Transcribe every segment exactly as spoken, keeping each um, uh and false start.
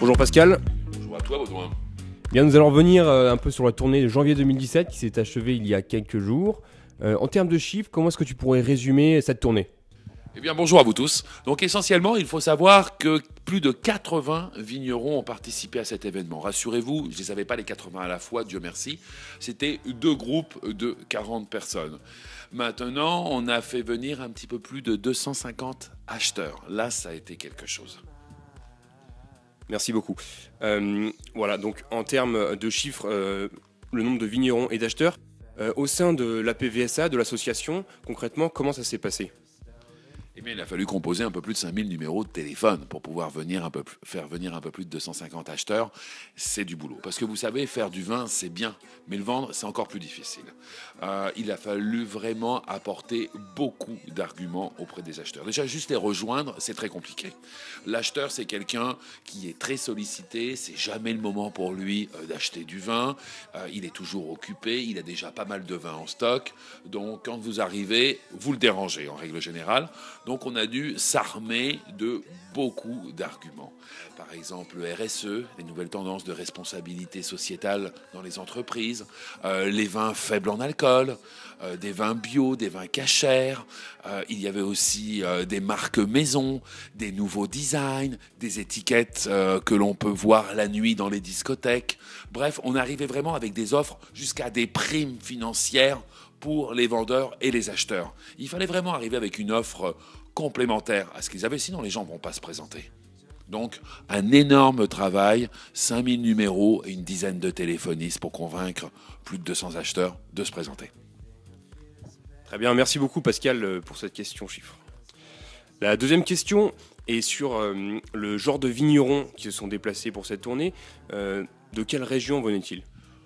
Bonjour Pascal. Bonjour à toi Baudouin. Bien, nous allons revenir euh, un peu sur la tournée de janvier deux mille dix-sept qui s'est achevée il y a quelques jours. Euh, en termes de chiffres, comment est-ce que tu pourrais résumer cette tournée ? Eh bien bonjour à vous tous. Donc essentiellement, il faut savoir que plus de quatre-vingts vignerons ont participé à cet événement. Rassurez-vous, je ne les avais pas les quatre-vingts à la fois, Dieu merci. C'était deux groupes de quarante personnes. Maintenant, on a fait venir un petit peu plus de deux cent cinquante acheteurs. Là, ça a été quelque chose. Merci beaucoup. Euh, voilà, donc en termes de chiffres, euh, le nombre de vignerons et d'acheteurs, euh, au sein de l'A P V S A, de l'association, concrètement, comment ça s'est passé ? Eh bien, il a fallu composer un peu plus de cinq mille numéros de téléphone pour pouvoir venir un peu, faire venir un peu plus de deux cent cinquante acheteurs. C'est du boulot. Parce que vous savez, faire du vin, c'est bien, mais le vendre, c'est encore plus difficile. Euh, il a fallu vraiment apporter beaucoup d'arguments auprès des acheteurs. Déjà, juste les rejoindre, c'est très compliqué. L'acheteur, c'est quelqu'un qui est très sollicité. C'est jamais le moment pour lui euh, d'acheter du vin. Euh, il est toujours occupé. Il a déjà pas mal de vin en stock. Donc, quand vous arrivez, vous le dérangez en règle générale. Donc on a dû s'armer de beaucoup d'arguments. Par exemple, le R S E, les nouvelles tendances de responsabilité sociétale dans les entreprises, euh, les vins faibles en alcool, euh, des vins bio, des vins cachers. Euh, il y avait aussi euh, des marques maison, des nouveaux designs, des étiquettes euh, que l'on peut voir la nuit dans les discothèques. Bref, on arrivait vraiment avec des offres jusqu'à des primes financières pour les vendeurs et les acheteurs. Il fallait vraiment arriver avec une offre complémentaire à ce qu'ils avaient, sinon les gens ne vont pas se présenter. Donc, un énorme travail, cinq mille numéros et une dizaine de téléphonistes pour convaincre plus de deux cents acheteurs de se présenter. Très bien, merci beaucoup Pascal pour cette question chiffre. La deuxième question est sur euh, le genre de vignerons qui se sont déplacés pour cette tournée. Euh, de quelle région venaient-ils ?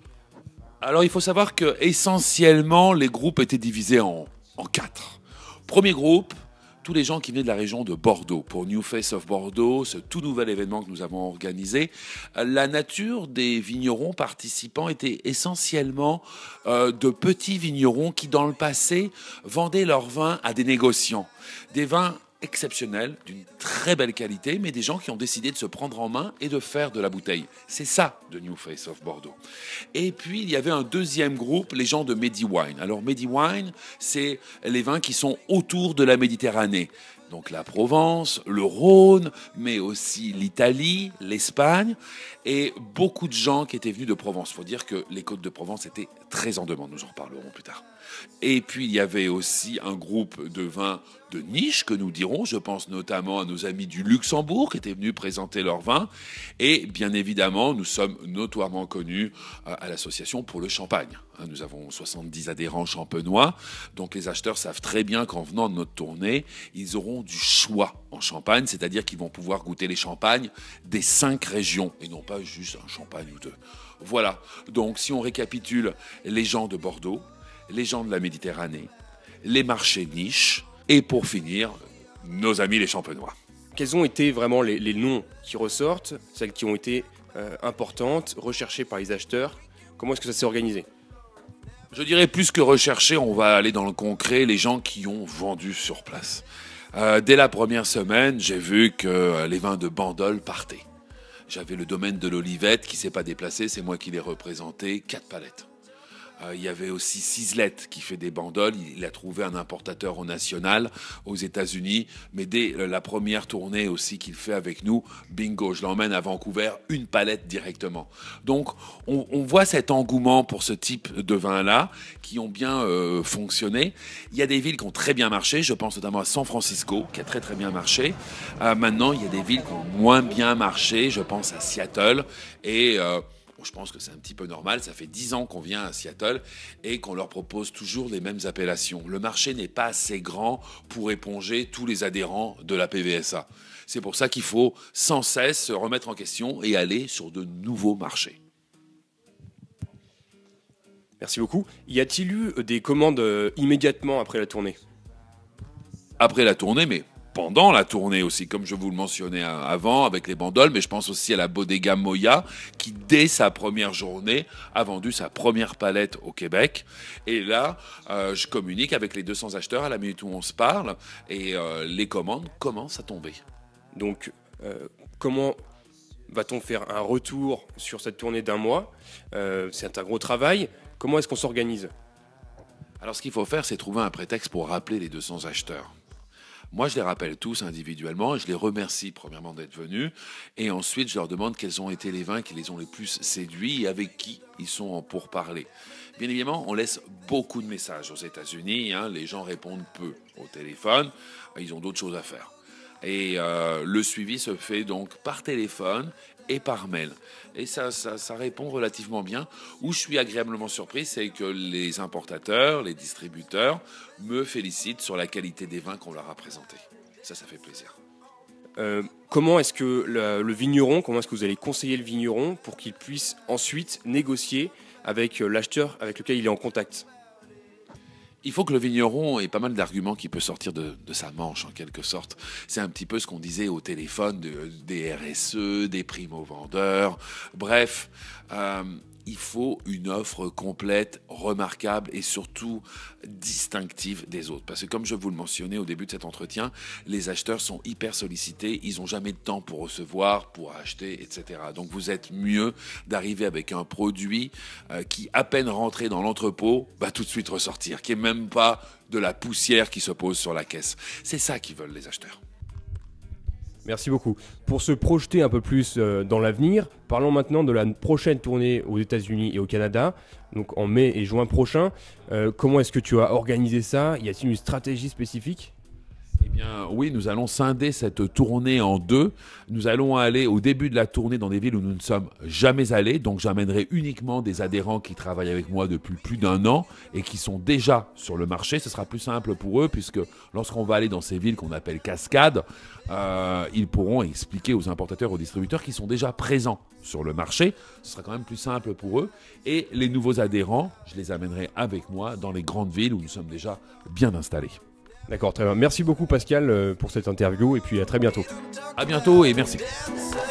Alors, il faut savoir que essentiellement, les groupes étaient divisés en, en quatre. Premier groupe, tous les gens qui venaient de la région de Bordeaux, pour New Face of Bordeaux, ce tout nouvel événement que nous avons organisé. La nature des vignerons participants était essentiellement euh, de petits vignerons qui, dans le passé, vendaient leurs vins à des négociants. Des vins exceptionnels, d'une très belle qualité, mais des gens qui ont décidé de se prendre en main et de faire de la bouteille. C'est ça, de New Face of Bordeaux. Et puis, il y avait un deuxième groupe, les gens de Mediwine. Alors, Mediwine, c'est les vins qui sont autour de la Méditerranée. Donc la Provence, le Rhône, mais aussi l'Italie, l'Espagne, et beaucoup de gens qui étaient venus de Provence. Il faut dire que les côtes de Provence étaient très en demande, nous en reparlerons plus tard. Et puis il y avait aussi un groupe de vins de niche que nous dirons, je pense notamment à nos amis du Luxembourg qui étaient venus présenter leurs vins. Et bien évidemment, nous sommes notoirement connus à l'association pour le champagne. Nous avons soixante-dix adhérents champenois, donc les acheteurs savent très bien qu'en venant de notre tournée, ils auront du choix en Champagne, c'est-à-dire qu'ils vont pouvoir goûter les champagnes des cinq régions et non pas juste un champagne ou deux. Voilà, donc si on récapitule, les gens de Bordeaux, les gens de la Méditerranée, les marchés niches et pour finir, nos amis les champenois. Quels ont été vraiment les, les noms qui ressortent, celles qui ont été euh, importantes, recherchées par les acheteurs ? Comment est-ce que ça s'est organisé ? Je dirais plus que rechercher, on va aller dans le concret, les gens qui ont vendu sur place. Euh, dès la première semaine, j'ai vu que les vins de Bandol partaient. J'avais le domaine de l'Olivette qui ne s'est pas déplacé, c'est moi qui l'ai représenté, quatre palettes. Euh, il y avait aussi Cislette qui fait des bandoles. Il a trouvé un importateur au national aux États-Unis. Mais dès la première tournée aussi qu'il fait avec nous, bingo, je l'emmène à Vancouver, une palette directement. Donc, on, on voit cet engouement pour ce type de vin-là qui ont bien euh, fonctionné. Il y a des villes qui ont très bien marché. Je pense notamment à San Francisco, qui a très très bien marché. Euh, maintenant, il y a des villes qui ont moins bien marché. Je pense à Seattle et... Euh, je pense que c'est un petit peu normal, ça fait dix ans qu'on vient à Seattle et qu'on leur propose toujours les mêmes appellations. Le marché n'est pas assez grand pour éponger tous les adhérents de la P V S A. C'est pour ça qu'il faut sans cesse se remettre en question et aller sur de nouveaux marchés. Merci beaucoup. Y a-t-il eu des commandes euh, immédiatement après la tournée ? Après la tournée, mais pendant la tournée aussi, comme je vous le mentionnais avant, avec les bandoles, mais je pense aussi à la Bodega Moya, qui dès sa première journée a vendu sa première palette au Québec. Et là, euh, je communique avec les deux cents acheteurs à la minute où on se parle, et euh, les commandes commencent à tomber. Donc, euh, comment Va-t-on faire un retour sur cette tournée d'un mois? euh, C'est un gros travail. Comment est-ce qu'on s'organise? Alors ce qu'il faut faire, c'est trouver un prétexte pour rappeler les deux cents acheteurs. Moi, je les rappelle tous individuellement et je les remercie premièrement d'être venus. Et ensuite, je leur demande quels ont été les vins qui les ont les plus séduits et avec qui ils sont en pourparlers. Bien évidemment, on laisse beaucoup de messages aux États-Unis. Hein, les gens répondent peu au téléphone. Ils ont d'autres choses à faire. Et euh, le suivi se fait donc par téléphone et par mail. Et ça, ça, ça répond relativement bien. Où je suis agréablement surpris, c'est que les importateurs, les distributeurs me félicitent sur la qualité des vins qu'on leur a présentés. Ça, ça fait plaisir. Euh, comment est-ce que le, le vigneron, comment est-ce que vous allez conseiller le vigneron pour qu'il puisse ensuite négocier avec l'acheteur avec lequel il est en contact? Il faut que le vigneron ait pas mal d'arguments qui peut sortir de, de sa manche, en quelque sorte. C'est un petit peu ce qu'on disait au téléphone de, des R S E, des primo-vendeurs. Bref, euh, il faut une offre complète, remarquable et surtout distinctive des autres. Parce que comme je vous le mentionnais au début de cet entretien, les acheteurs sont hyper sollicités, ils n'ont jamais de temps pour recevoir, pour acheter, et cetera. Donc vous êtes mieux d'arriver avec un produit euh, qui, à peine rentré dans l'entrepôt, va tout de suite ressortir, qui n'est même pas de la poussière qui se pose sur la caisse. C'est ça qu'ils veulent les acheteurs. Merci beaucoup. Pour se projeter un peu plus euh, dans l'avenir, parlons maintenant de la prochaine tournée aux États-Unis et au Canada, donc en mai et juin prochain. Euh, comment est-ce que tu as organisé ça? Y a-t-il une stratégie spécifique? Eh bien, oui, nous allons scinder cette tournée en deux. Nous allons aller au début de la tournée dans des villes où nous ne sommes jamais allés. Donc, j'amènerai uniquement des adhérents qui travaillent avec moi depuis plus d'un an et qui sont déjà sur le marché. Ce sera plus simple pour eux puisque lorsqu'on va aller dans ces villes qu'on appelle cascades, euh, ils pourront expliquer aux importateurs, aux distributeurs qui sont déjà présents sur le marché. Ce sera quand même plus simple pour eux. Et les nouveaux adhérents, je les amènerai avec moi dans les grandes villes où nous sommes déjà bien installés. D'accord, très bien. Merci beaucoup Pascal pour cette interview et puis à très bientôt. À bientôt et merci.